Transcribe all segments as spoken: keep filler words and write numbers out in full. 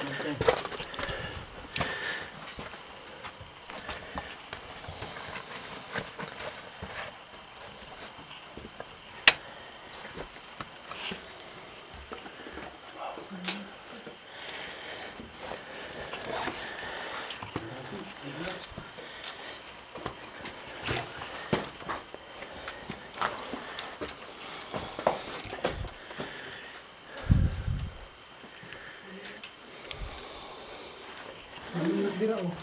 Bira oh.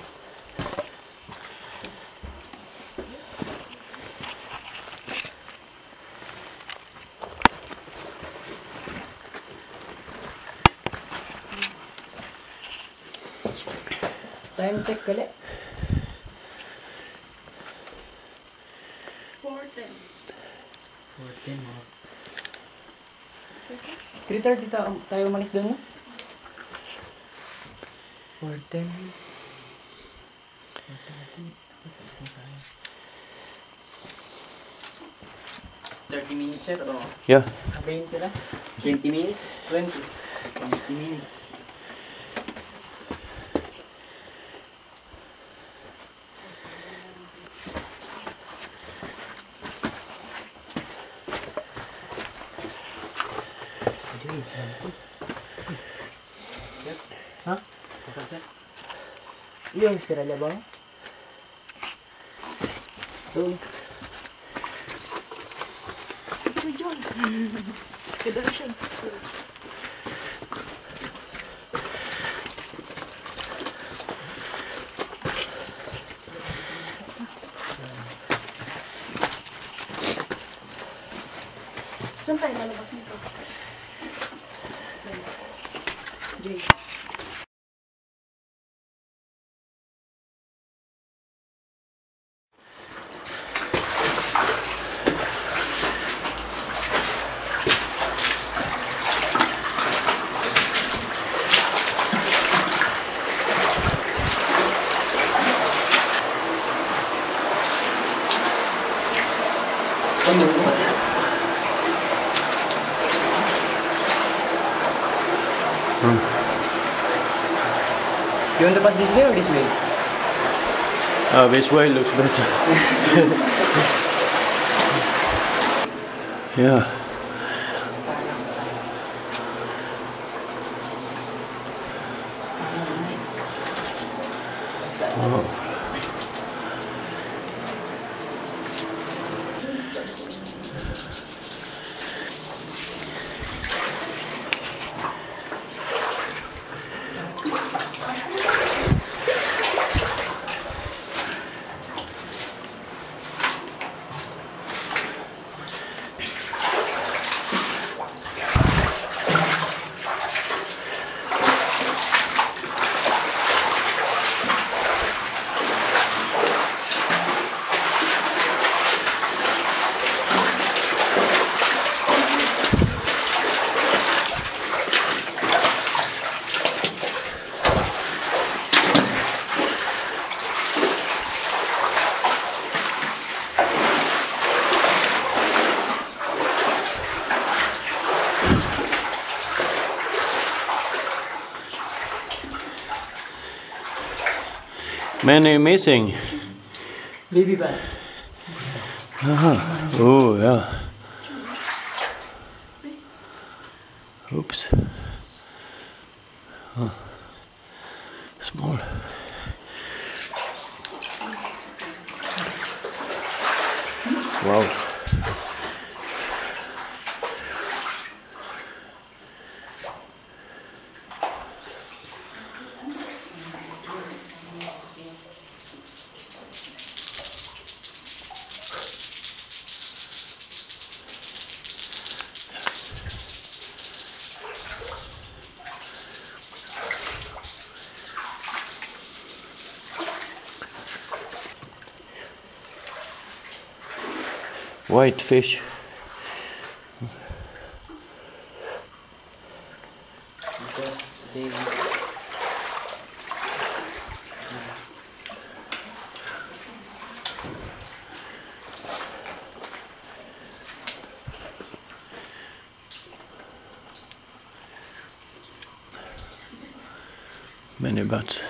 Time check kali. four ten. four ten mo. three thirty tayo, tayo umalis doon, no? four ten. thirty minutes, sir, o? Yeah. twenty na? twenty minutes? twenty. twenty minutes. Ha? Yung spiralya ba? Doon. Ito John. Kada na siya. Saan tayo lalabas nito? Jay. Ano ba? Hmm. You want to pass this way or this way? Uh, this way looks better. Yeah. Oh. Many missing. Baby bats. Uh-huh. Oh, yeah. Oops. Huh. Small. Wow. White fish. Because they... Many bats.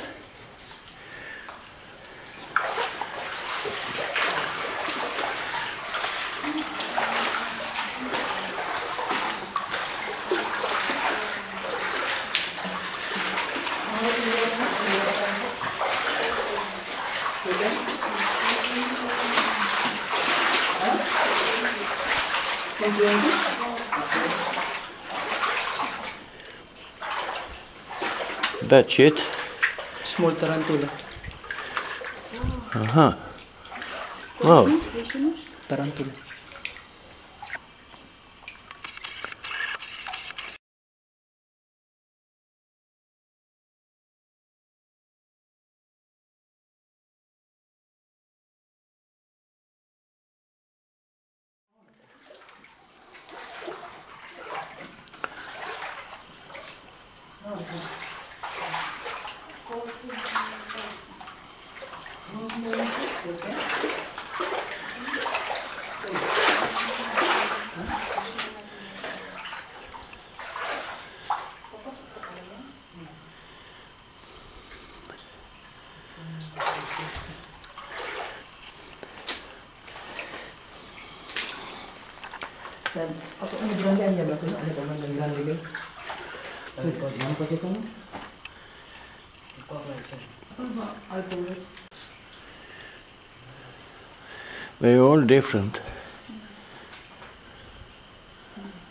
That's it. Small tarantula. Uh-huh. Wow. Tarantula. Dan ako ano grande niya ba kuno ano pa man ang grande gay. Ano ko man pa siya kuno. Ko ba isa. Ano ba alcohol? They're all different. Mm.